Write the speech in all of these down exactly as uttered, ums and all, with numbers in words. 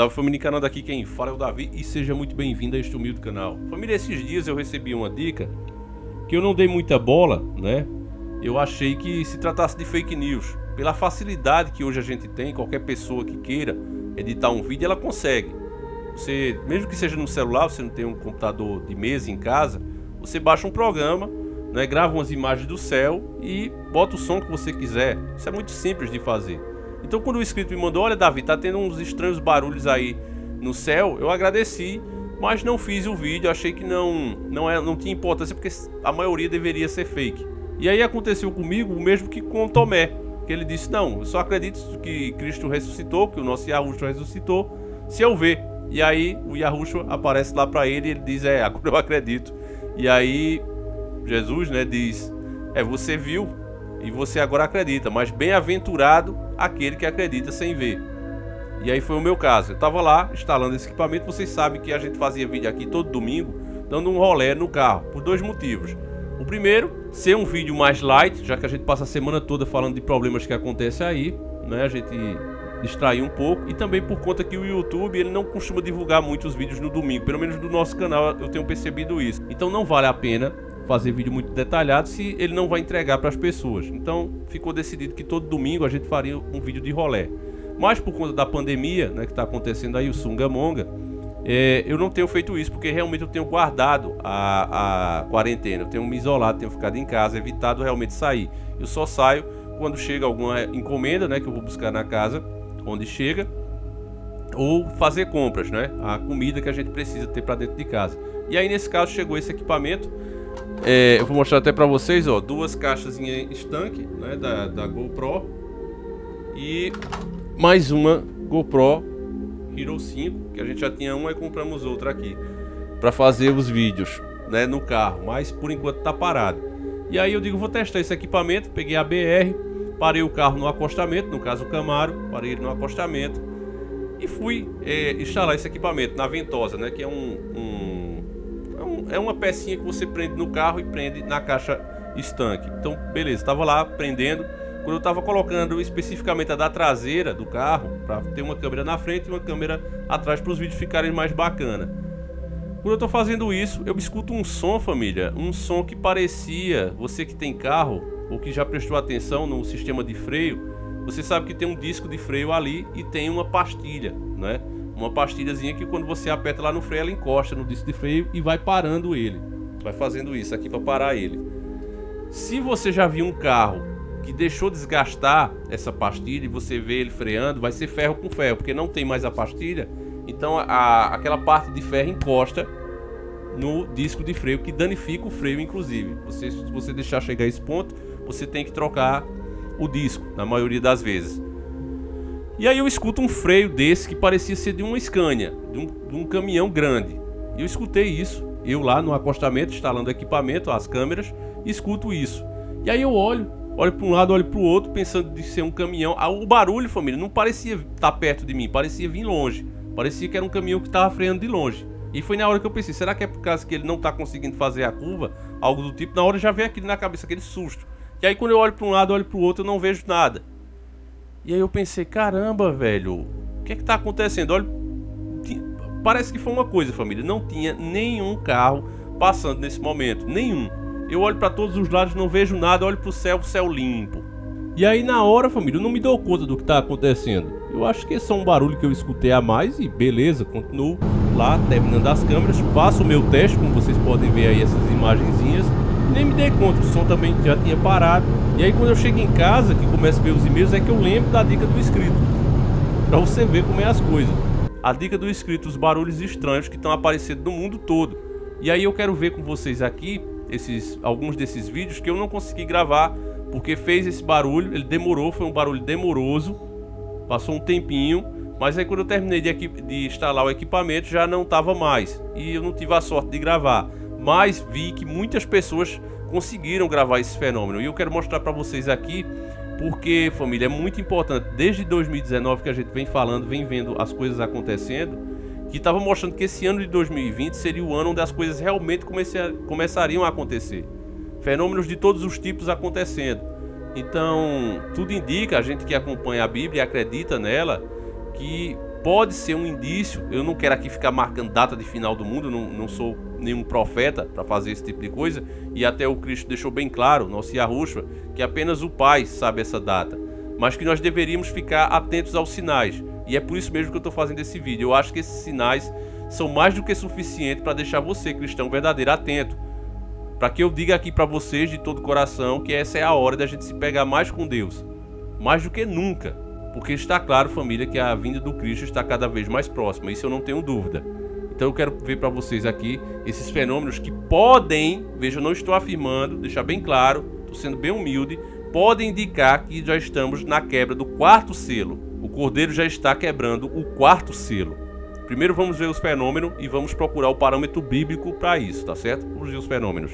Salve família, canal daqui quem fala é o Davi e seja muito bem-vindo a este humilde canal. Família, esses dias eu recebi uma dica que eu não dei muita bola, né? Eu achei que se tratasse de fake news. Pela facilidade que hoje a gente tem, qualquer pessoa que queira editar um vídeo, ela consegue. Você, mesmo que seja no celular, você não tem um computador de mesa em casa, você baixa um programa, né, grava umas imagens do céu e bota o som que você quiser. Isso é muito simples de fazer. Então quando o inscrito me mandou, olha Davi, tá tendo uns estranhos barulhos aí no céu, eu agradeci, mas não fiz o vídeo, achei que não, não, é, não tinha importância, porque a maioria deveria ser fake. E aí aconteceu comigo o mesmo que com Tomé, que ele disse, não, eu só acredito que Cristo ressuscitou, que o nosso Yahushua ressuscitou, se eu ver. E aí o Yahushua aparece lá pra ele e ele diz, é, agora eu acredito. E aí Jesus, né, diz, é, você viu e você agora acredita, mas bem-aventurado aquele que acredita sem ver. E aí foi o meu caso. Eu tava lá instalando esse equipamento. Vocês sabem que a gente fazia vídeo aqui todo domingo, dando um rolê no carro, por dois motivos. O primeiro, ser um vídeo mais light, já que a gente passa a semana toda falando de problemas que acontecem aí, né? A gente distrair um pouco. E também por conta que o YouTube, ele não costuma divulgar muitos vídeos no domingo. Pelo menos do nosso canal eu tenho percebido isso. Então não vale a pena fazer vídeo muito detalhado se ele não vai entregar para as pessoas. Então ficou decidido que todo domingo a gente faria um vídeo de rolê. Mas por conta da pandemia, né, que está acontecendo aí, o Sungamonga, é, eu não tenho feito isso, porque realmente eu tenho guardado a, a quarentena. Eu tenho me isolado, tenho ficado em casa, evitado realmente sair. Eu só saio quando chega alguma encomenda, né, que eu vou buscar na casa onde chega, ou fazer compras, né, a comida que a gente precisa ter para dentro de casa. E aí nesse caso chegou esse equipamento. É, eu vou mostrar até pra vocês, ó, duas caixas em estanque, né, da, da GoPro e mais uma GoPro Hero cinco, que a gente já tinha uma e compramos outra aqui pra fazer os vídeos, né, no carro, mas por enquanto tá parado. E aí eu digo, vou testar esse equipamento, peguei a B R, parei o carro no acostamento, no caso o Camaro, parei ele no acostamento e fui é, instalar esse equipamento na ventosa, né, que é um, um é uma pecinha que você prende no carro e prende na caixa estanque. Então, beleza, estava lá prendendo. Quando eu estava colocando especificamente a da traseira do carro, para ter uma câmera na frente e uma câmera atrás para os vídeos ficarem mais bacana. Quando eu estou fazendo isso, eu escuto um som, família, um som que parecia, você que tem carro ou que já prestou atenção no sistema de freio, você sabe que tem um disco de freio ali e tem uma pastilha, né? Uma pastilhazinha que quando você aperta lá no freio, ela encosta no disco de freio e vai parando ele. Vai fazendo isso aqui para parar ele. Se você já viu um carro que deixou desgastar essa pastilha e você vê ele freando, vai ser ferro com ferro, porque não tem mais a pastilha. Então a, aquela parte de ferro encosta no disco de freio, que danifica o freio inclusive. Você, se você deixar chegar a esse ponto, você tem que trocar o disco, na maioria das vezes. E aí eu escuto um freio desse que parecia ser de uma Scania, de um, de um caminhão grande. E eu escutei isso, eu lá no acostamento, instalando o equipamento, as câmeras, escuto isso. E aí eu olho, olho para um lado, olho para o outro, pensando de ser um caminhão. Ah, o barulho, família, não parecia estar perto de mim, parecia vir longe. Parecia que era um caminhão que estava freando de longe. E foi na hora que eu pensei, será que é por causa que ele não está conseguindo fazer a curva? Algo do tipo, na hora já veio aquilo na cabeça, aquele susto. E aí quando eu olho para um lado, olho para o outro, eu não vejo nada. E aí eu pensei, caramba, velho, o que é que tá acontecendo? Olha, parece que foi uma coisa, família, não tinha nenhum carro passando nesse momento, nenhum. Eu olho para todos os lados, não vejo nada, olho pro céu, o céu limpo. E aí na hora, família, eu não me dou conta do que tá acontecendo. Eu acho que esse é um barulho que eu escutei a mais e beleza, continuo lá, terminando as câmeras, faço o meu teste, como vocês podem ver aí essas imagenzinhas. Nem me dei conta, o som também já tinha parado. E aí quando eu chego em casa, que começo a ver os e-mails, é que eu lembro da dica do inscrito, pra você ver como é as coisas. A dica do inscrito, os barulhos estranhos que estão aparecendo no mundo todo. E aí eu quero ver com vocês aqui esses, alguns desses vídeos que eu não consegui gravar, porque fez esse barulho, ele demorou, foi um barulho demoroso, passou um tempinho, mas aí quando eu terminei de, de instalar o equipamento já não estava mais, e eu não tive a sorte de gravar. Mas vi que muitas pessoas conseguiram gravar esse fenômeno. E eu quero mostrar para vocês aqui, porque, família, é muito importante. Desde dois mil e dezenove que a gente vem falando, vem vendo as coisas acontecendo, que estava mostrando que esse ano de dois mil e vinte seria o ano onde as coisas realmente começariam a acontecer. Fenômenos de todos os tipos acontecendo. Então, tudo indica, a gente que acompanha a Bíblia e acredita nela, que pode ser um indício. Eu não quero aqui ficar marcando data de final do mundo, não, não sou nenhum profeta para fazer esse tipo de coisa, e até o Cristo deixou bem claro, nosso Yahushua, que apenas o Pai sabe essa data, mas que nós deveríamos ficar atentos aos sinais, e é por isso mesmo que eu estou fazendo esse vídeo. Eu acho que esses sinais são mais do que suficiente para deixar você, cristão verdadeiro, atento, para que eu diga aqui para vocês de todo o coração que essa é a hora da gente se pegar mais com Deus, mais do que nunca, porque está claro, família, que a vinda do Cristo está cada vez mais próxima, isso eu não tenho dúvida. Então eu quero ver para vocês aqui esses fenômenos que podem, veja, eu não estou afirmando, deixar bem claro, estou sendo bem humilde, podem indicar que já estamos na quebra do quarto selo. O Cordeiro já está quebrando o quarto selo. Primeiro vamos ver os fenômenos e vamos procurar o parâmetro bíblico para isso, tá certo? Vamos ver os fenômenos.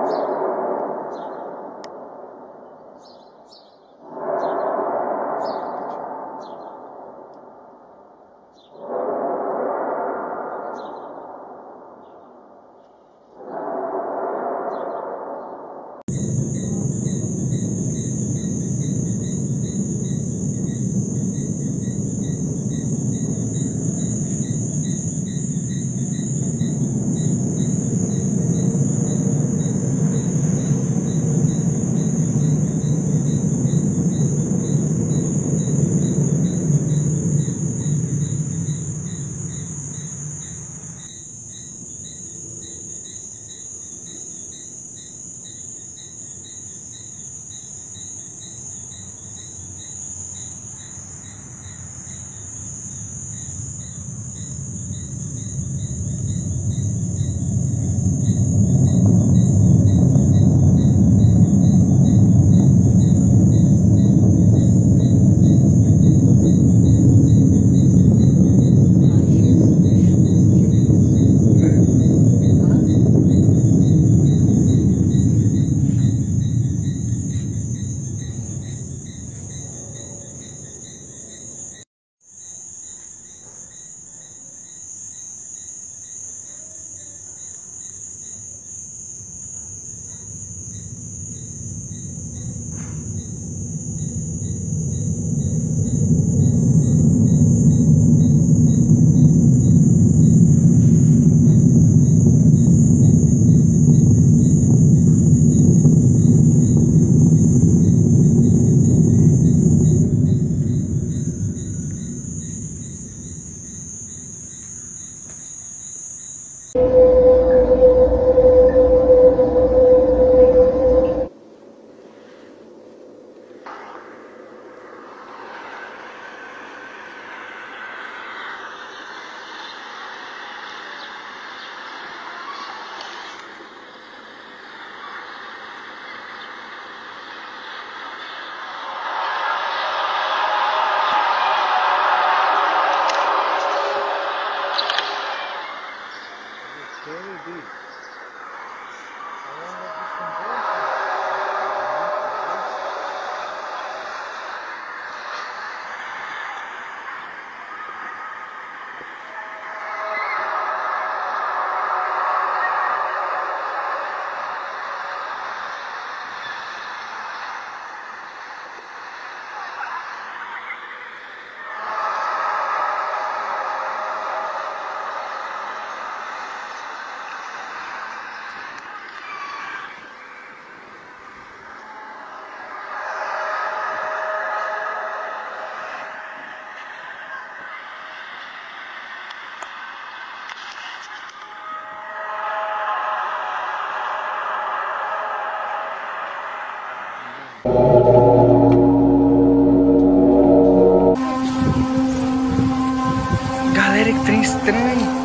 Galera, que trem estranho.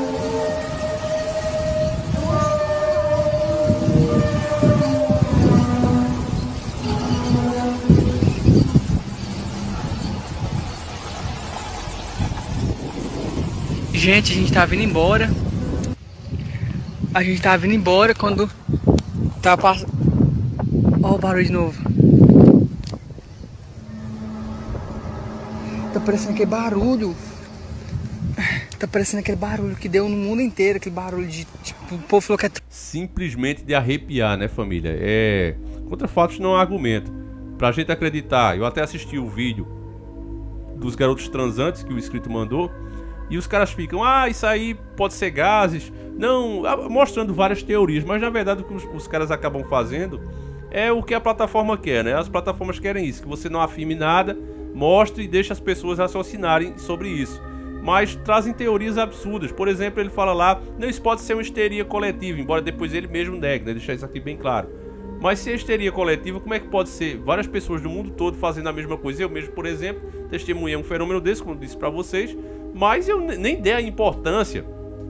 Gente, a gente tá vindo embora. A gente tá vindo embora quando tá passando. Ó, o barulho de novo. Tá parecendo aquele barulho. Tá parecendo aquele barulho que deu no mundo inteiro. Aquele barulho de. Tipo, o povo falou que é. Simplesmente de arrepiar, né, família? É. Contra fatos não há argumento. Pra gente acreditar, eu até assisti o vídeo dos garotos transantes que o inscrito mandou. E os caras ficam, ah, isso aí pode ser gases. Não, mostrando várias teorias. Mas na verdade o que os, os caras acabam fazendo é o que a plataforma quer, né? As plataformas querem isso, que você não afirme nada, mostre e deixe as pessoas raciocinarem sobre isso. Mas trazem teorias absurdas. Por exemplo, ele fala lá, não, isso pode ser uma histeria coletiva, embora depois ele mesmo negue, né? Deixar isso aqui bem claro. Mas se é histeria coletiva, como é que pode ser várias pessoas do mundo todo fazendo a mesma coisa? Eu mesmo, por exemplo, testemunhei um fenômeno desse, como eu disse pra vocês, mas eu nem dei a importância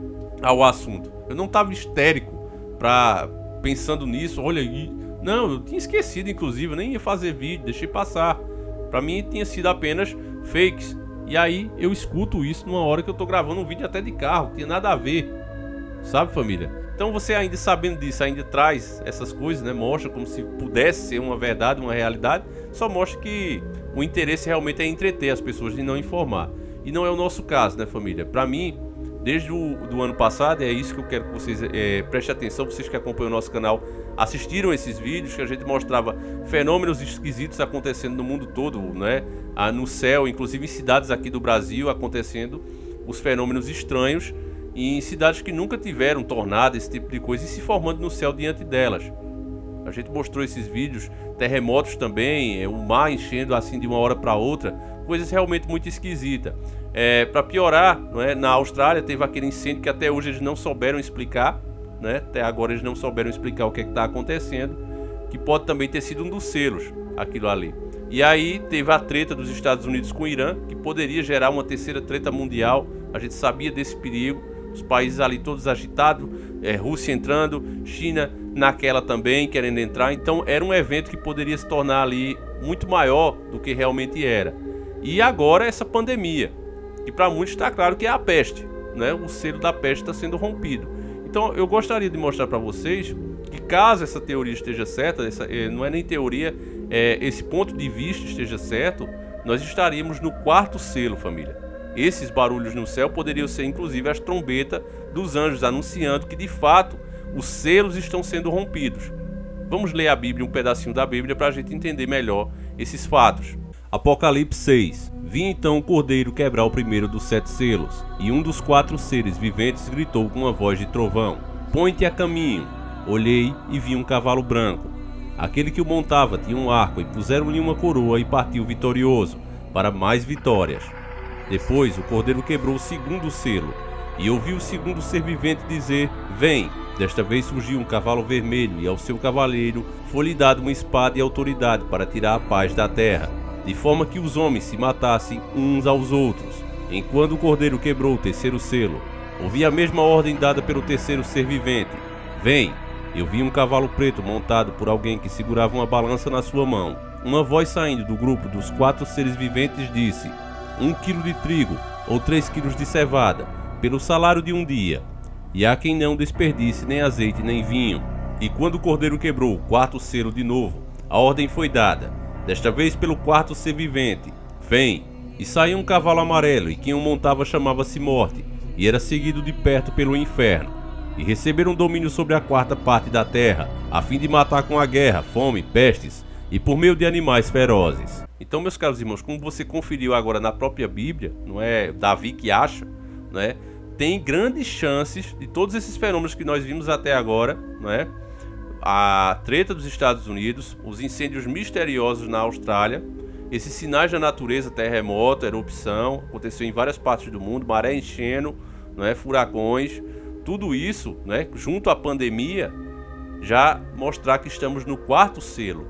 ao assunto. Eu não estava histérico pra, pensando nisso, olha aí. Não, eu tinha esquecido, inclusive, eu nem ia fazer vídeo, deixei passar. Pra mim tinha sido apenas fakes. E aí eu escuto isso numa hora que eu tô gravando um vídeo até de carro, não tinha nada a ver. Sabe, família? Então você ainda sabendo disso, ainda traz essas coisas, né? Mostra como se pudesse ser uma verdade, uma realidade. Só mostra que o interesse realmente é entreter as pessoas e não informar. E não é o nosso caso, né, família? Pra mim, desde o do ano passado, é isso que eu quero que vocês é, prestem atenção. Vocês que acompanham o nosso canal, assistiram esses vídeos que a gente mostrava fenômenos esquisitos acontecendo no mundo todo, né? Ah, no céu, inclusive em cidades aqui do Brasil, acontecendo os fenômenos estranhos. E em cidades que nunca tiveram tornado, esse tipo de coisa, e se formando no céu diante delas. A gente mostrou esses vídeos, terremotos também, o mar enchendo assim de uma hora para outra, coisas realmente muito esquisitas. É, para piorar, não é? Na Austrália teve aquele incêndio que até hoje eles não souberam explicar, né? Até agora eles não souberam explicar o que é está acontecendo, que pode também ter sido um dos selos, aquilo ali. E aí teve a treta dos Estados Unidos com o Irã, que poderia gerar uma terceira treta mundial. A gente sabia desse perigo. Os países ali todos agitados, é, Rússia entrando, China naquela também querendo entrar. Então era um evento que poderia se tornar ali muito maior do que realmente era. E agora essa pandemia, que para muitos está claro que é a peste, né? O selo da peste está sendo rompido. Então eu gostaria de mostrar para vocês que caso essa teoria esteja certa, essa, é, não é nem teoria, é, esse ponto de vista esteja certo, nós estaríamos no quarto selo, família. Esses barulhos no céu poderiam ser inclusive as trombetas dos anjos anunciando que de fato os selos estão sendo rompidos. Vamos ler a Bíblia, um pedacinho da Bíblia, para a gente entender melhor esses fatos. Apocalipse seis. Vi então o cordeiro quebrar o primeiro dos sete selos, e um dos quatro seres viventes gritou com uma voz de trovão: Põe-te a caminho. Olhei e vi um cavalo branco. Aquele que o montava tinha um arco, e puseram-lhe uma coroa e partiu vitorioso, para mais vitórias. Depois o cordeiro quebrou o segundo selo, e ouvi o segundo ser vivente dizer: Vem! Desta vez surgiu um cavalo vermelho, e ao seu cavaleiro foi-lhe dado uma espada e autoridade para tirar a paz da terra, de forma que os homens se matassem uns aos outros. Enquanto o cordeiro quebrou o terceiro selo, ouvi a mesma ordem dada pelo terceiro ser vivente: Vem! Eu vi um cavalo preto montado por alguém que segurava uma balança na sua mão. Uma voz saindo do grupo dos quatro seres viventes disse: Um quilo de trigo, ou três quilos de cevada, pelo salário de um dia. E há quem não desperdice nem azeite nem vinho. E quando o cordeiro quebrou o quarto selo de novo, a ordem foi dada, desta vez pelo quarto ser vivente: Vem! E saiu um cavalo amarelo, e quem o montava chamava-se Morte, e era seguido de perto pelo inferno. E receberam domínio sobre a quarta parte da terra, a fim de matar com a guerra, fome, pestes, e por meio de animais ferozes. Então, meus caros irmãos, como você conferiu agora na própria Bíblia, não é Davi que acha, né? Tem grandes chances de todos esses fenômenos que nós vimos até agora, não é? A treta dos Estados Unidos, os incêndios misteriosos na Austrália, esses sinais da natureza, terremoto, erupção, aconteceu em várias partes do mundo, maré enchendo, não é? Furacões, tudo isso, né? Junto à pandemia, já mostrar que estamos no quarto selo.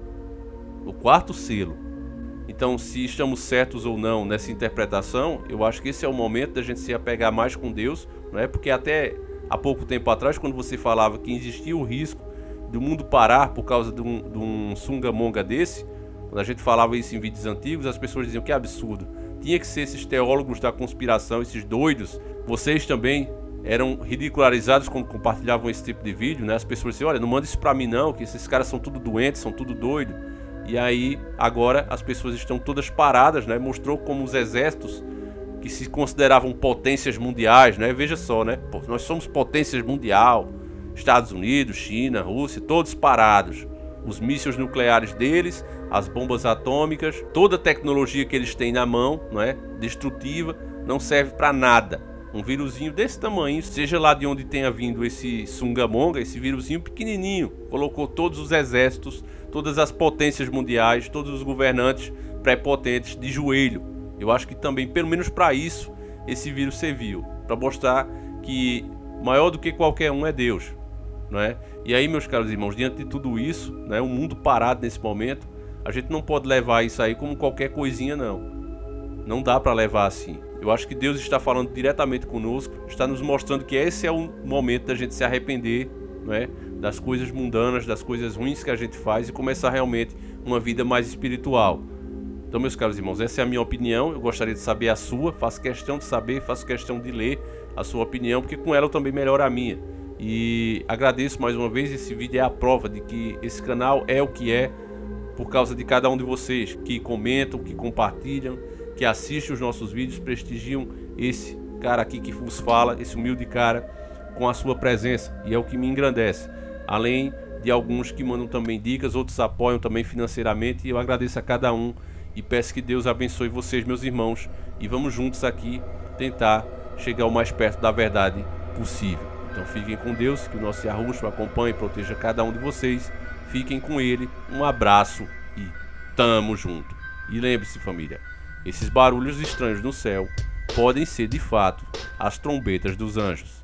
O quarto selo. Então, se estamos certos ou não nessa interpretação, eu acho que esse é o momento da gente se apegar mais com Deus, não é? Porque até há pouco tempo atrás, quando você falava que existia o risco do mundo parar por causa de um, de um sungamonga desse, quando a gente falava isso em vídeos antigos, as pessoas diziam que absurdo. Tinha que ser esses teólogos da conspiração, esses doidos. Vocês também eram ridicularizados quando compartilhavam esse tipo de vídeo, né? As pessoas diziam: olha, não manda isso pra mim não, que esses caras são tudo doentes, são tudo doidos. E aí, agora, as pessoas estão todas paradas, né? Mostrou como os exércitos que se consideravam potências mundiais, né? Veja só, né? Nós somos potências mundial, Estados Unidos, China, Rússia, todos parados, os mísseis nucleares deles, as bombas atômicas, toda a tecnologia que eles têm na mão, não é? Destrutiva, não serve para nada. Um vírusinho desse tamanho, seja lá de onde tenha vindo esse sungamonga, esse vírusinho pequenininho, colocou todos os exércitos, todas as potências mundiais, todos os governantes prepotentes de joelho. Eu acho que também, pelo menos para isso, esse vírus serviu, para mostrar que maior do que qualquer um é Deus, não é? E aí, meus caros irmãos, diante de tudo isso, né, o mundo parado nesse momento, a gente não pode levar isso aí como qualquer coisinha, não. Não dá para levar assim. Eu acho que Deus está falando diretamente conosco, está nos mostrando que esse é o momento da gente se arrepender, não é? Das coisas mundanas, das coisas ruins que a gente faz e começar realmente uma vida mais espiritual. Então, meus caros irmãos, essa é a minha opinião. Eu gostaria de saber a sua, faço questão de saber, faço questão de ler a sua opinião, porque com ela eu também melhoro a minha. E agradeço mais uma vez. Esse vídeo é a prova de que esse canal é o que é por causa de cada um de vocês que comentam, que compartilham, que assistem os nossos vídeos, prestigiam esse cara aqui que vos fala, esse humilde cara, com a sua presença, e é o que me engrandece, além de alguns que mandam também dicas, outros apoiam também financeiramente, e eu agradeço a cada um e peço que Deus abençoe vocês, meus irmãos, e vamos juntos aqui tentar chegar o mais perto da verdade possível. Então fiquem com Deus, que o nosso Yahushua acompanhe e proteja cada um de vocês, fiquem com ele, um abraço e tamo junto. E lembre-se, família, esses barulhos estranhos no céu podem ser de fato as trombetas dos anjos.